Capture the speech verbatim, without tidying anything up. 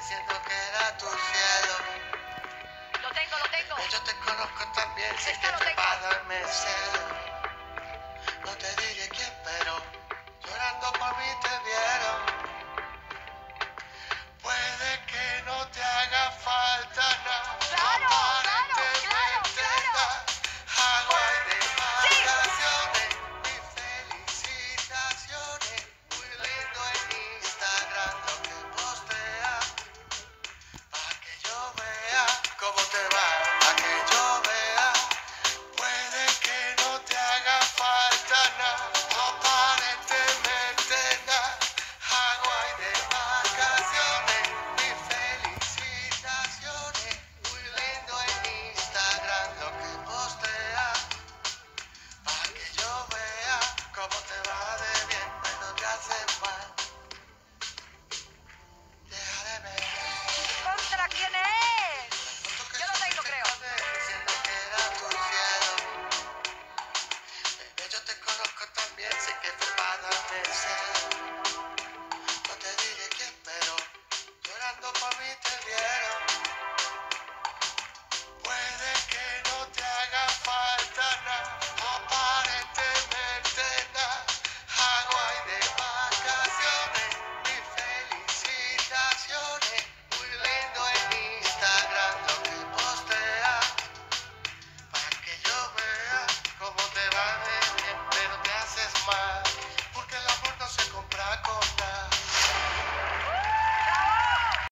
diciendo que era tu cielo. Lo tengo, lo tengo. Bebé, yo te conozco también, sé Esta que lo te tengo. va a darme celo. No te diré quién, pero llorando por mí te vieron. Puede que no te haga falta nada. Claro, claro, claro, claro. Agua de Sí. vacaciones, mis felicitaciones. Muy lindo en Instagram lo que posteas. Pa' que yo vea cómo te va, pa' que yo vea. Puede que no te haga falta nada, aparentemente nada. Hawái de vacaciones, mis felicitaciones. Muy lindo en Instagram lo que posteas. Pa' que yo vea cómo te va de bien, pero te hace mal. Deja de ver. ¿Contra quién es? Yo lo tengo, creo. Diciendo que era tu cielo. Bebé, yo te conozco también, sé que te va a darme celo.